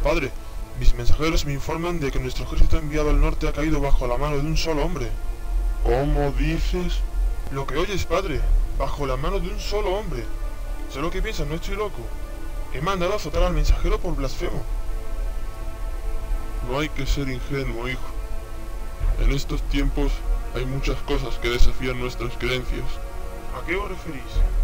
Padre, mis mensajeros me informan de que nuestro ejército enviado al norte ha caído bajo la mano de un solo hombre. ¿Cómo dices? Lo que oyes, padre, bajo la mano de un solo hombre. Sé lo que piensas, no estoy loco. He mandado a azotar al mensajero por blasfemo. No hay que ser ingenuo, hijo. En estos tiempos hay muchas cosas que desafían nuestras creencias. ¿A qué os referís?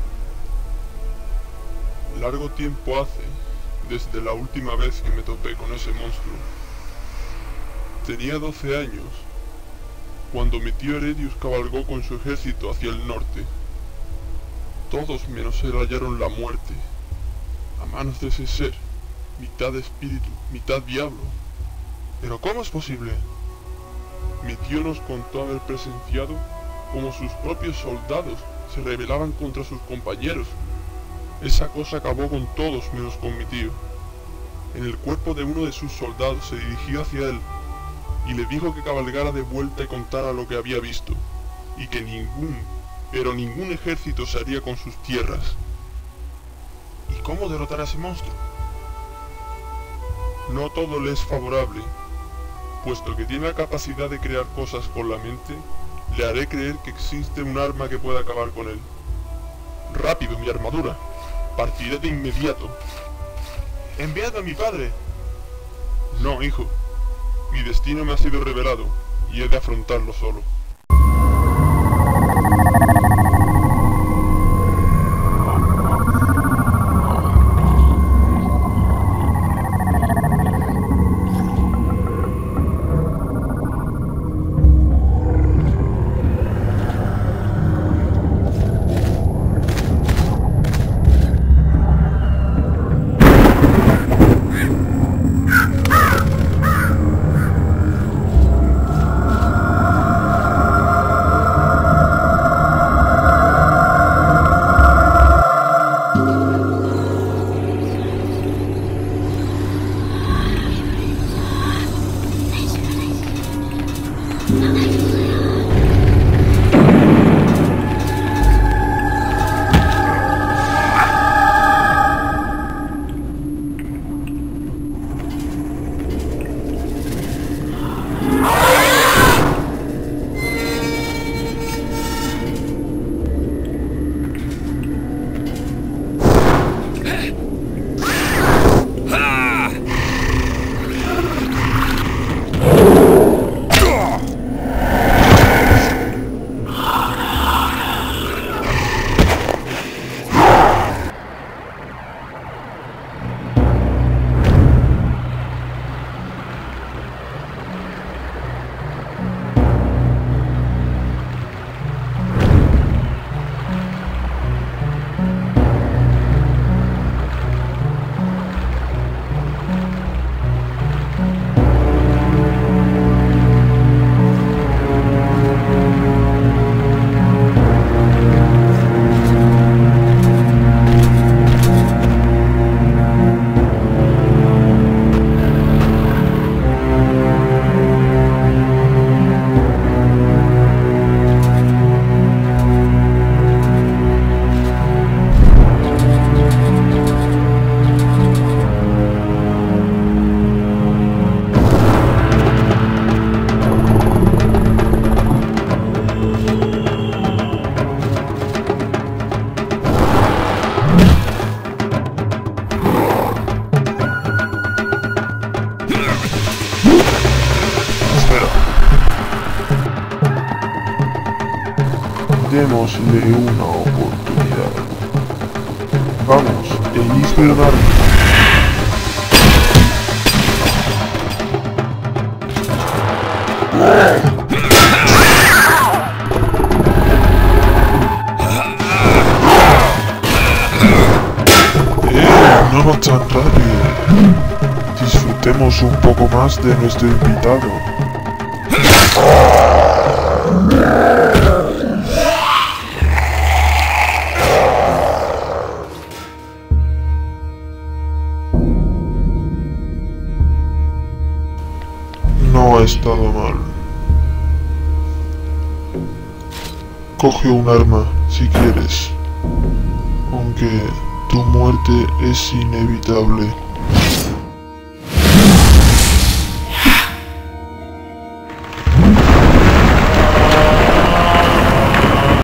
Largo tiempo hace, desde la última vez que me topé con ese monstruo. Tenía 12 años, cuando mi tío Heredius cabalgó con su ejército hacia el norte. Todos menos él hallaron la muerte, a manos de ese ser, mitad espíritu, mitad diablo. ¿Pero cómo es posible? Mi tío nos contó haber presenciado cómo sus propios soldados se rebelaban contra sus compañeros. Esa cosa acabó con todos menos con mi tío. En el cuerpo de uno de sus soldados se dirigió hacia él y le dijo que cabalgara de vuelta y contara lo que había visto, y que ningún ejército se haría con sus tierras. ¿Y cómo derrotar a ese monstruo? No todo le es favorable. Puesto que tiene la capacidad de crear cosas con la mente, le haré creer que existe un arma que pueda acabar con él. ¡Rápido, mi armadura! Partiré de inmediato. ¡Enviad a mi padre! No, hijo. Mi destino me ha sido revelado, y he de afrontarlo solo. Démosle una oportunidad. Vamos, elige un arma. No tan rápido. Disfrutemos un poco más de nuestro invitado. No ha estado mal. Coge un arma si quieres, aunque tu muerte es inevitable.